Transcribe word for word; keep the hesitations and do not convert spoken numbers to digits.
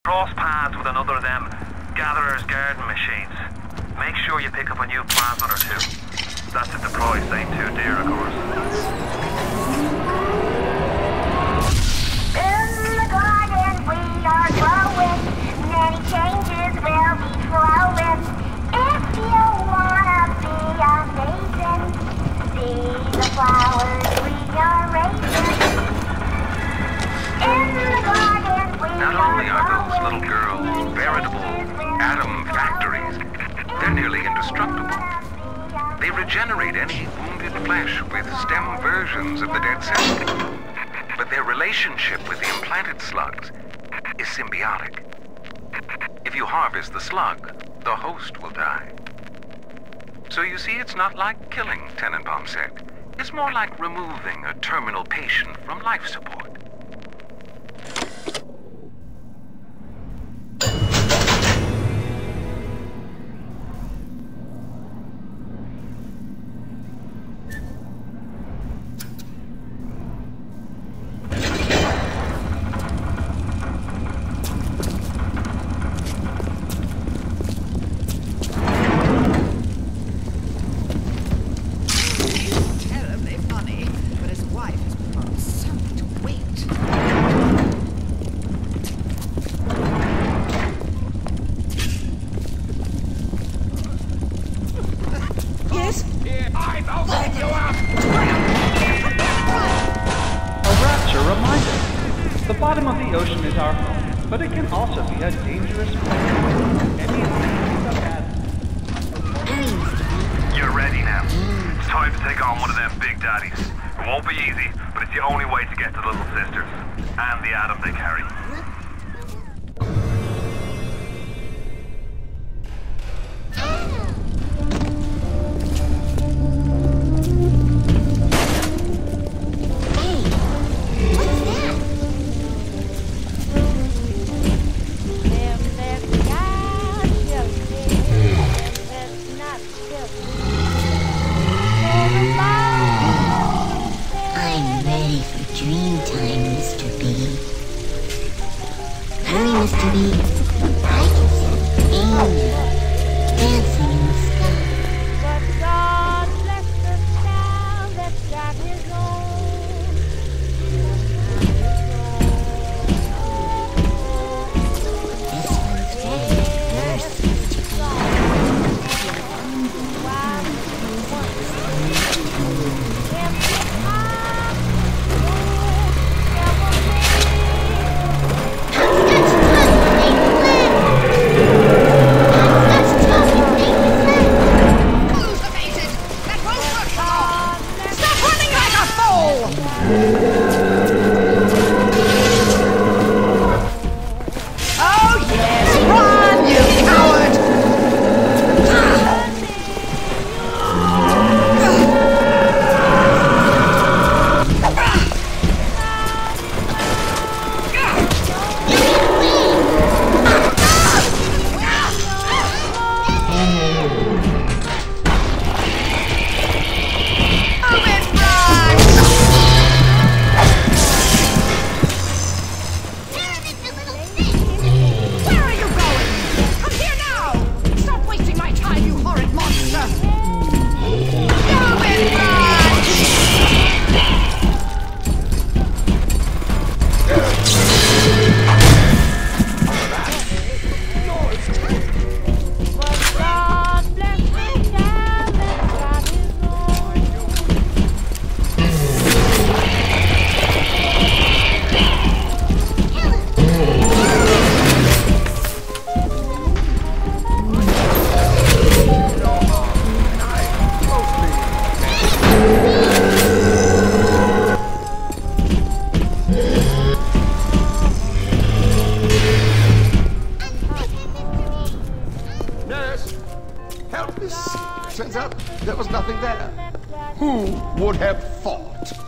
Cross paths with another of them gatherers' garden machines. Make sure you pick up a new plant or two. That's if the price ain't too dear, of course. In the garden we are growing, many changes will be flowing. If you wanna be amazing, see the flowers we are raising. In the garden we Not are only are those growing, little girls veritable atom factories, they're nearly indestructible. They regenerate any wounded flesh with stem versions of the dead cell. But their relationship with the implanted slugs is symbiotic. If you harvest the slug, the host will die. So you see, it's not like killing Tenenbaum said. It's more like removing a terminal patient from life support. The bottom of the ocean is our home, but it can also be a dangerous place. Any things are bad. You're ready now. It's time to take on one of them big daddies. It won't be easy, but it's the only way to get to Little Sisters and the atom they carry. I'm ready for dream time, Mister B. Hurry, Mister B. I can see angels dancing in the sky. But God bless the child that's got his own. This one's very first, Mister B. Turns out there was nothing there. Who would have thought?